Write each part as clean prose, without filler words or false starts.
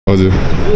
हजुर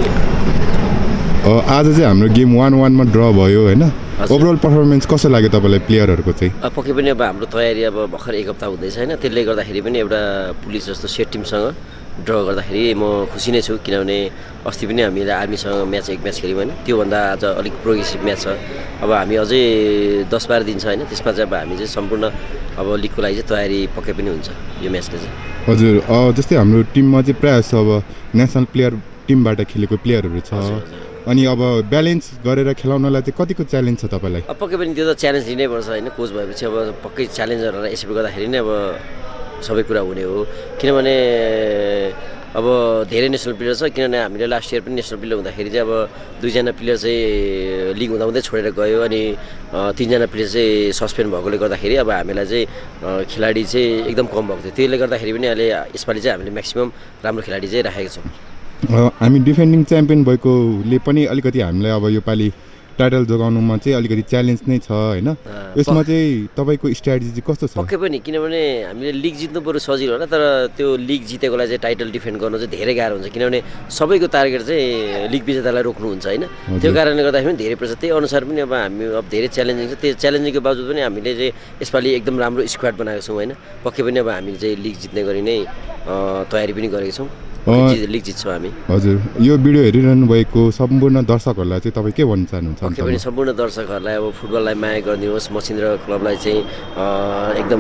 आज चाहिँ हाम्रो गेम 1-1 मा ड्र भयो हैन ओभरअल परफर्मेन्स कस्तो लाग्यो तपाईलाई प्लेयरहरुको चाहिँ पक्कै पनि अब हाम्रो तयारी अब भर्खर एक हप्ता हुँदैछ हैन त्यसले गर्दाखेरि पनि एउटा पुलिस जस्तो सेट टिमसँग ड्र गर्दाखेरि म खुसी नै छु किनभने अस्ति पनि हामीले आर्मीसँग एक म्याच खेल्यौँ हैन त्यो भन्दा आज अलिक प्रोग्रेसिभ म्याच छ अब हामी अझै 10-12 दिन छ हैन त्यसमा चाहिँ अब हामी चाहिँ सम्पूर्ण अब लिगको लागि चाहिँ तयारी पक्कै पनि हुन्छ यो म्याचले चाहिँ हजुर जस्तै हाम्रो टिममा चाहिँ प्राय अब नेसनल प्लेयर टिमबाट खेलेको प्लेयरहरु छ अनि अब ब्यालेन्स गरेर खेलाउनलाई चाहिँ कतिको च्यालेन्ज छ तपाईलाई अब पक्कै पनि त्यो त च्यालेन्ज लिनै पर्छ हैन कोच भएपछि अब पक्कै च्यालेन्जरहरुलाई यसरी गर्दाखेरि नै अब सबै कुरा हुने हो किनभने अब धेरै नेसनल प्लेयर छ किनभने हामीले लास्ट इयर पनि नेसनल प्लेयर हुँदाखेरि चाहिँ अब 2 जना प्लेयर चाहिँ लिग हुँदा हुँदै छोडेर गयो अनि 3 जना प्लेयर चाहिँ सस्पेन्ड भएकोले गर्दाखेरि अब हामीलाई चाहिँ खेलाडी चाहिँ एकदम कम भएको थियो त्यसले गर्दाखेरि पनि अहिले यसपालि चाहिँ हामीले म्याक्सिमम राम्रो खेलाडी चाहिँ राखेका छौँ हामी डिफेन्डिङ च्याम्पियन भएकोले पनि अलिकति हामीलाई अब यो पालि टाइटल जोगाउनुमा चाहिँ अलिकति च्यालेन्ज नै छ हैन यसमा चाहिँ तपाईको स्ट्र्याटेजी कस्तो छ पक्कै पनि किनभने हामीले लिग जित्नु पर्यो सजिलो होला तर त्यो लिग जितेकोलाई चाहिँ टाइटल डिफेन्ड गर्नु चाहिँ धेरै गाह्रो हुन्छ किनभने सबैको टार्गेट चाहिँ लिग विजेतालाई रोक्नु हुन्छ हैन त्यो कारणले गर्दाखेरि पनि धेरै प्रेसर त्यही अनुसार पनि अब हामी अब धेरै च्यालेन्जिङ छ त्यो च्यालेन्जिङको बावजुद पनि हामीले चाहिँ यसपालि एकदम राम्रो स्क्वाड बनाएको छौँ हैन पक्कै पनि अब हामीले चाहिँ लिग जित्ने गरी नै तयारी पनि गरेका छौँ लिग जित्छौँ हामी हजुर यो भिडियो हेरिरहनु भएको सम्पूर्ण दर्शकहरुलाई चाहिँ तपाई के भन्न चाहनुहुन्छ पक्कै पनि सम्पूर्ण दर्शकहरुलाई अब फुटबललाई माया गरिदिनुहोस् मछिन्द्र क्लबलाई चाहिँ एकदम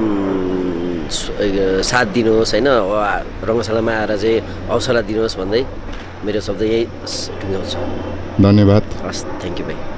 साथ दिनुहोस् हैन रङ्गशालामा आएर चाहिँ हौसला दिनुहोस् भन्दै मेरो शब्द यही टुङ्ग्याउँछु धन्यवाद हस् थ्यांक यू भाइ